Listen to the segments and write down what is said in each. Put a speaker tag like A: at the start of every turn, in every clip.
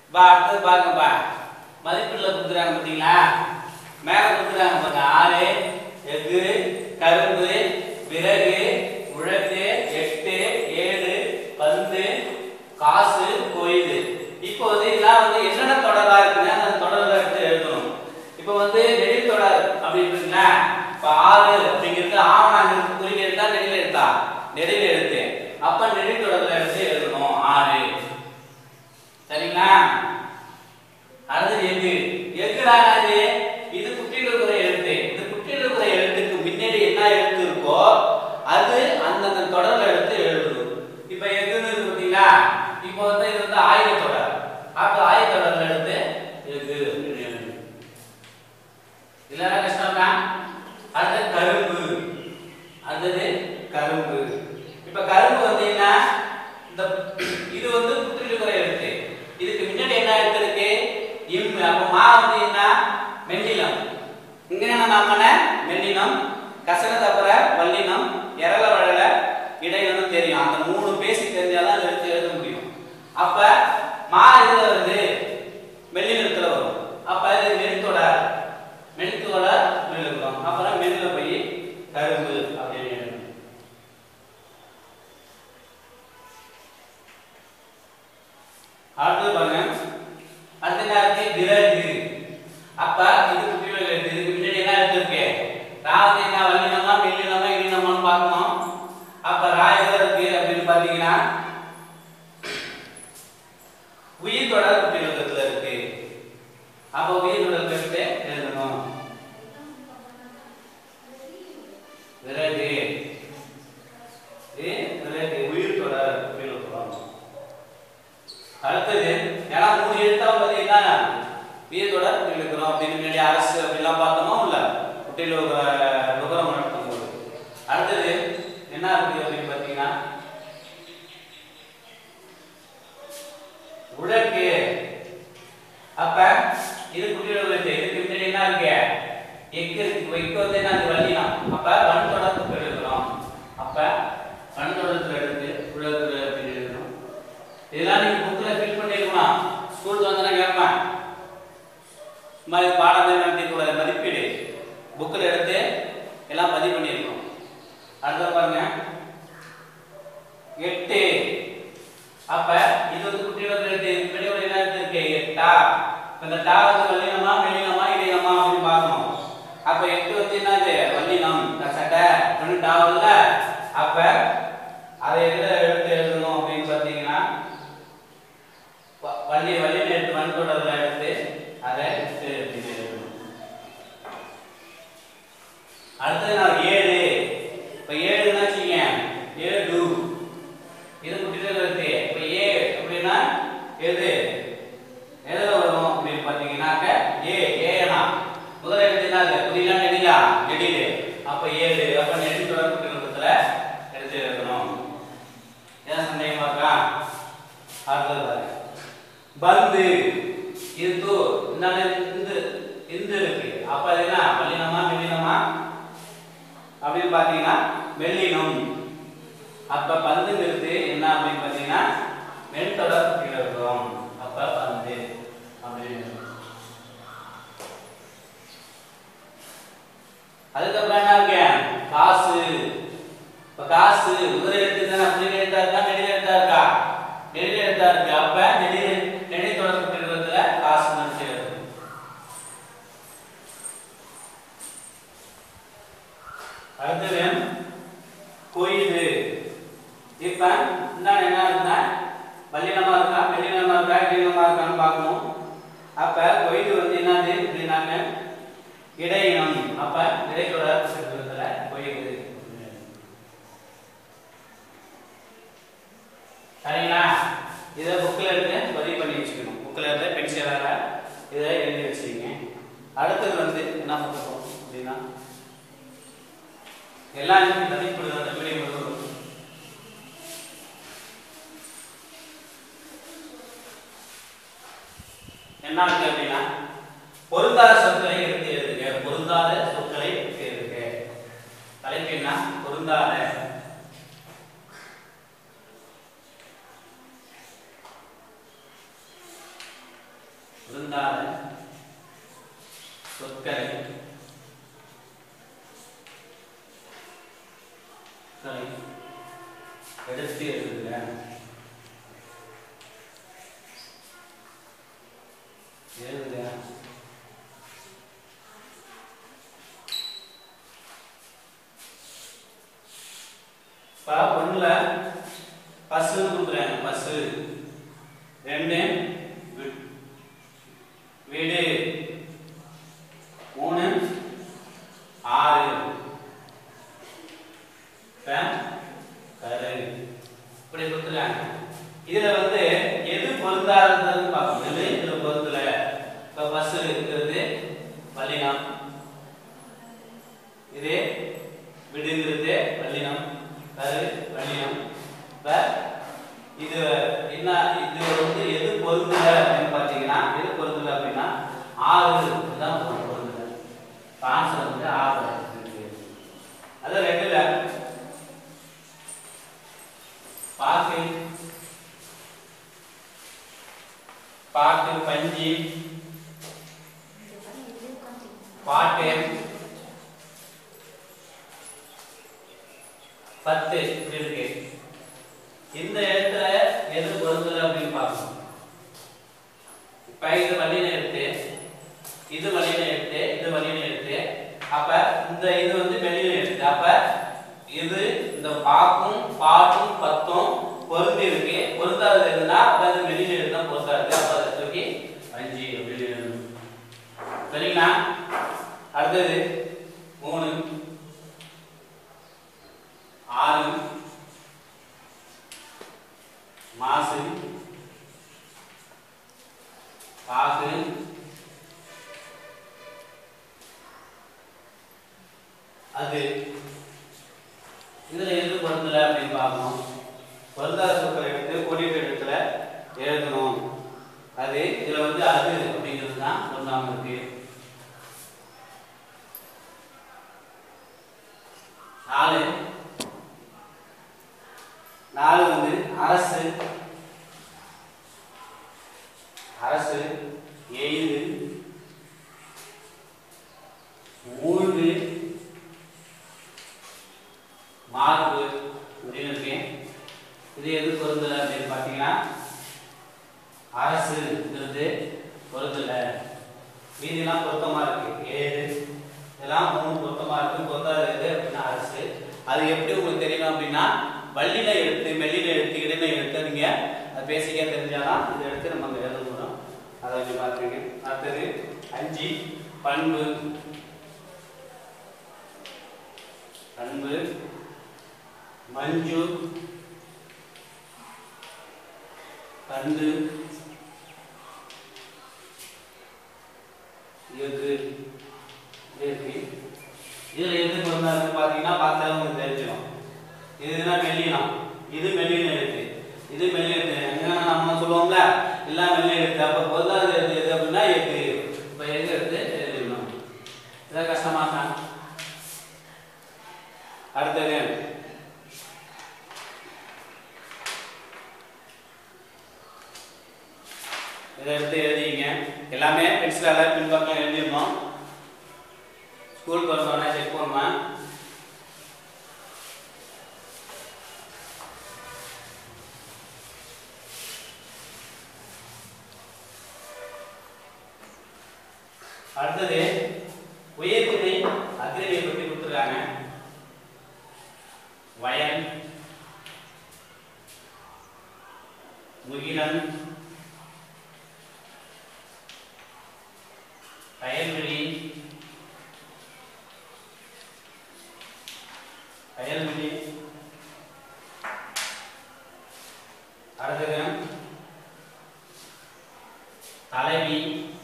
A: பா அடுத்து பாருங்கப்பா மதிப்பீடுல கொடுக்குறாங்க பார்த்தீங்களா மேல கொடுக்குறாங்க பாருங்க ஆறு எஃகு கரும்பு விறகு உழக்கு எட்டு ஏழு பந்து காசு கொய்து. இப்போ வந்து இதெல்லாம் வந்து என்னென்ன தொடரா இருக்குன்னு அந்த தொடரை எடுத்து எழுதணும். இப்போ வந்து நெடில் தொடர் அப்படின்றீங்களா இப்போ ஆறு அப்படிங்கிறது ஆவணாங்க குறிக்க எடுத்தா நெடில் எடுத்தா நெடில் எழுத்து அப்ப நெடில் தொடர்ல எடுத்து எழுதணும் ஆறு. சரிங்களா? அடுத்து எஃகு எஃகுடாது இது குற்றியில் இருக்கிற எழுத்து. இந்த குற்றியில் இருக்கிற எழுத்துக்கு முன்னாடி என்ன எழுத்து இருக்கோ அது அந்தந்த தொடர்ல எடுத்து எழுதணும். இப்ப எஃகுன்னு இருக்கு பார்த்தீங்களா இப்போ வந்து இது வந்து ஆயுத தொடர் அப்ப ஆயுத தொடர்ல எடுத்து எஃகு எழுதணும். இல்லைன்னா கஷ்டம்னா அடுத்து கரும்பு அடுத்தது கரும்பு. இப்ப கரும்பு வந்து என்ன இந்த இது வந்து குற்றியில் இருக்கிற எழுத்து இதுக்கு முன்னாடி என்ன எழுத்து இருக்கு இம் அப்ப மா வந்து என்ன மெல்லினம் இங்க என்ன நாமன மெல்லினம் கசன தப்பற வல்லினம் எரல வழல இடையினம் தெரியும். அந்த மூணு பேசிக் தெரிஞ்சாதான் எழுத்து எழுத முடியும். அப்ப மா இதுல வருது மெல்லினத்துல வரும். அப்ப இது மெல்லித்தொடர் மெல்லித்தொடர் மெல்லினம் அப்புறம் மெல்லில போய் கரும்பு அப்படின்னு எழுதணும். அடுத்து பாருங்க அடுத்த நேரத்தை விறகு அப்ப இது குட்டியில எழுத்து இதுக்கு முன்னாடி என்ன எழுத்து இருக்கு ரா வந்து என்ன வல்லினமா மெல்லினமா இடினமான்னு பார்க்கணும். அப்ப ரா எதுல இருக்கு அப்படின்னு பாத்தீங்கன்னா உயிர் தொடர் குட்டியில இருக்கு. அப்ப உயிர் தொடர் எடுத்து எழுதணும். விறகு விறகு உயிர் தொடர் அடுத்தது ஏன்னா மூணு எழுத்தா பாத்தீங்கன்னா உயிர் தொடர் இருக்கிறோம் அப்படின்னு முன்னாடி அரசு அப்படிலாம் பார்த்தோமோ இல்ல குட்டியில நுகரம் நடத்தும் போது. அடுத்தது என்ன இருக்கு அப்படின்னு பாத்தீங்கன்னா உழக்கு அப்ப இது குட்டியில இருக்கு இதுக்கு முன்னாடி என்ன இருக்கு எக்கு இருக்கு வந்து என்ன வல்லினம் அப்ப வன் தொடர் எழுதுறோம். அப்ப வன் தொடர்ல எடுத்து உழக்கு அப்படின்னு எழுதணும். இதெல்லாம் நீங்க புக்ல ஃபில் பண்ணிருக்கணும். ஸ்கூலுக்கு வந்தா கேட்பேன் மாதிரி பாடமே நடத்தி கூட மதிப்பீடு புக்ல எடுத்து எல்லாம் பதிவு பண்ணிருக்கோம். அடுத்த பாருங்க எட்டு அப்ப இது வந்து குட்டியில எழுத்து முன்னாடி ஒரு என்ன இருக்கு எட்டா இந்த டா வந்து வல்லினமா மெல்லினமா இடையினமா அப்படின்னு பார்க்கணும். அப்ப எட்டு வந்து என்னது வல்லினம் சட்டை ரெண்டு டா வருதுல அப்ப அதை எதுல எடுத்து எழுதணும் அப்படின்னு பாத்தீங்கன்னா வல்லின எடுத்து வன் தொடர்ல எடுத்து அதை எழுதணும். அடுத்தது நான் ஏழு இப்ப ஏழுன்னா வச்சுக்கீங்க ஏழு இது குட்டியில இருக்கு. இப்ப ஏ அப்படின்னா எது எதுல வரும் அப்படின்னு பாத்தீங்கன்னாக்க ஏனா முதல் எழுத்து என்ன புரியல நெடிலா நெடிலு அப்ப ஏழு அப்ப நெடில் தொடர் குட்டியில எடுத்து எழுதணும். ஏன் சந்தேகமா இருக்கா? அடுத்தது பந்து இது தூ இந்த இருக்கு அப்ப என்ன வல்லினமா மெல்லினமா அப்படின்னு பாத்தீங்கன்னா மெல்லினம். அப்ப பந்துங்கிறது என்ன அப்படின்னு பாத்தீங்கன்னா மெல் தொடர் கீழே இருக்கும். அப்ப பந்து அப்படின்னு அதுக்கப்புறம் என்ன இருக்கு காசு. இப்ப காசு முதல் எழுத்து அப்படின்னு எழுத்தா இருக்கா நெடில் எழுத்தா இருக்கா நெடில் எழுத்தா இருக்கு. அப்ப நெடில் தொடர் குட்டியில காசு நினைச்சு அடுத்தது கொய்து. இப்ப என்ன இருக்குன்னா வல்லினமா இருக்கா மெல்லினமா இருக்கா இடையினமா இருக்கான்னு பார்க்கணும். அப்ப கொய்து வந்து என்னது அப்படின்னாங்க இடையினம். அப்ப இடைத்தொடர் குட்டியில கொய்து. சரிங்களா? இதை புக்கில் எடுத்து பதிவு பண்ணி வச்சுக்கணும். புக்கில் எடுத்து பென்சிலால இதை எழுதி வச்சுக்கீங்க. அடுத்தது வந்து என்ன பண்ணுறோம் அப்படின்னா எல்லாருக்கும் மதிப்பிடுதல் அந்த மீடியம் வரும். என்ன இருக்கு அப்படின்னா பொருந்தாத சொற்களை எடுத்து எழுதுங்க. பொருந்தாத சொற்களை எடுத்து எழுதுங்க. தலைப்பு என்ன பொருந்தாத பொருந்தாத சொற்களை எடுத்து எழுதுக. எழுதுக. ஒண்ணுல பசு கொடுக்குறேன், பசு. ரெண்டு வீடு. மூணு ஆறு. கரு. இப்படி கொடுத்துருக்காங்க. இதுல வந்து எது பொருந்தாதுன்னு பார்க்கணும். எது இதுல பொருந்தல. இப்ப பசு இருக்கிறது வல்லினம், இது விடுங்கிறது வல்லினம், கரு வல்லினம். இப்ப இது என்ன, இது வந்து எது பொருந்தல அப்படின்னு பாத்தீங்கன்னா, எது பொருந்தல அப்படின்னா ஆறு தான் பொருந்தல. ஆன்சர் வந்து ஆறு இருக்கு. அது ரெண்டுல பாக்கு, பாக்கு பஞ்சி, பாட்டு, பத்து இப்படி இருக்கு. இந்த இடத்துல எது பொருந்தல அப்படின்னு பார்க்கணும். இப்ப இது வல்லின எழுத்து, இது வல்லின எழுத்து, இது வல்லின எழுத்து. அப்ப இந்த இது வந்து மெல்லின எழுத்து. அப்ப இது இந்த பாக்கும் பாட்டும் பத்தும் பொருந்தி இருக்கு. பொருந்தாது எதுனா அப்ப அது மெல்லின எழுத்து தான் பொருந்தாது. அப்ப அதை தூக்கி அஞ்சு அப்படின்னு எழுதணும். சரிங்களா? அடுத்தது மூணு ஆறு மாசு, பாகு, அது. இதுல எது பொருந்தல அப்படின்னு பார்க்கணும். பொருந்தாத சொற்களை எடுத்து கோடிட்ட இடத்துல எழுதணும். அது இதுல வந்து அது அப்படிங்கிறது தான் பொருந்தாம இருக்கு. நாலு நாலு வந்து அரசு, அரசு, எய்து, மூழ்கு, மார்பு அப்படின்னு இருக்கேன். இது எது பொருந்தல அப்படின்னு பாத்தீங்கன்னா அரசுங்கிறது பொருந்தல. மீதிலாம் பொருத்தமா இருக்கு. ஏழு இதெல்லாம் மூணு பொருத்தமா இருக்கு. பொருந்தாது எது அப்படின்னா அரசு. அது எப்படி உங்களுக்கு தெரியணும் அப்படின்னா வல்லின எழுத்து, மெல்லின எழுத்து, இடைநிலை எழுத்து நீங்க அது பேசிக்கா தெரிஞ்சாதான் இதை எடுத்து நம்ம எழுத முடியும். அதை வந்து பாத்துருங்க. அடுத்தது அஞ்சு பண்பு, பண்பு, மஞ்சு, பந்து, எஃகு. இதுல எது பொருந்தாது பாத்தீங்கன்னா பார்த்தா உங்களுக்கு தெரிஞ்சிடும். இதுனா மெல்லினம், இது மெல்லின எழுத்து, இது மெல்லின எழுத்து. எங்கன்னா நம்ம சொல்லுவோம்ல எல்லாம் மெல்லின எழுத்து. அப்ப பொருந்தாது எது அப்படின்னா எஃகு. இப்ப எஃகு எடுத்து எழுதிடணும். இதான் கஷ்டமா தான். அடுத்தது இதை எடுத்து எழுதிங்க. எல்லாமே பென்சிலால பின்பக்கம் எழுதிடணும். ஸ்கூலுக்கு வரணும்னா செக் பண்ணுவேன். அடுத்தது உயர்திணை அக்ரியை பற்றி கொடுத்துருக்காங்க. வயல், முகிலன், கயல்விழி, கயல்விழி. அடுத்தது தலைவி,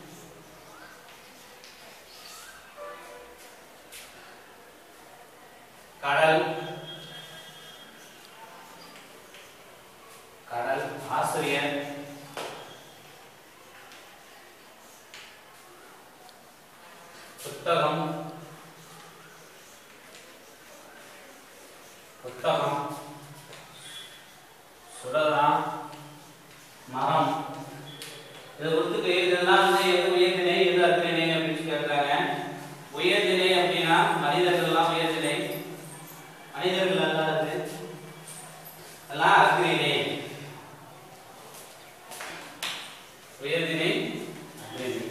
A: கடல், கடல், ஆசிரியர், புத்தகம், புத்தகம், சுடரா, மரம், இதை கொடுத்துட்டு இதெல்லாம் வந்து எது உயர்திணை எது அக்ரிணை அப்படின்னு கேட்கிறாங்க. உயர்திணை அப்படின்னா மனிதர்கள்லாம் உயர்திணை, மனிதர்கள் அல்லாதது எல்லாம் அக்ரிணை. உயர்திணை அக்ரிணை.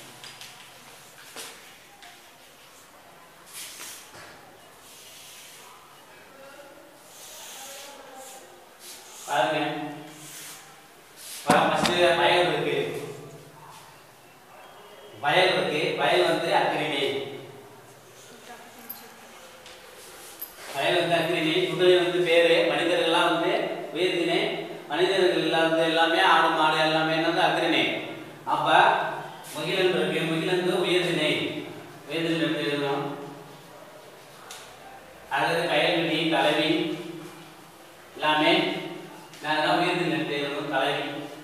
A: பாருங்க ஃபர்ஸ்ட் வயல் இருக்கு, வயல் இருக்கு, வயல் வந்து அக்ரிணை, வயல் வந்து அக்ரிணை. குதிரை வந்து பேரு, மனிதர்கள்லாம் வந்து உயர்திணை, மனிதர்கள் இல்லாத எல்லாமே ஆடு மாடு எல்லாமே வந்து அக்ரிணை. அப்ப முகிலன் இருக்கு, முகிலன் வந்து உயர்திணை, உயர்திணை எப்படி எழுதணும்? அடுத்தது கயல்விழி தலைவி எல்லாமே நான் உயர்திணை எழுதணும், தலைவி.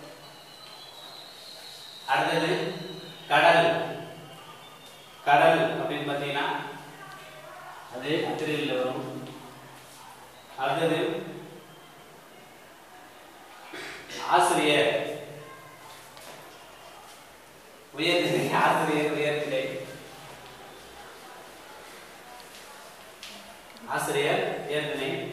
A: அடுத்தது கடல், கடல் அப்படின்னு பார்த்தீங்கன்னா அது அக்ரிணையில் வரும். அடுத்தது ஆசிரியர், உயர்திணை, ஆசிரியர் உயர்திணை, ஆசிரியர் உயர்திணை.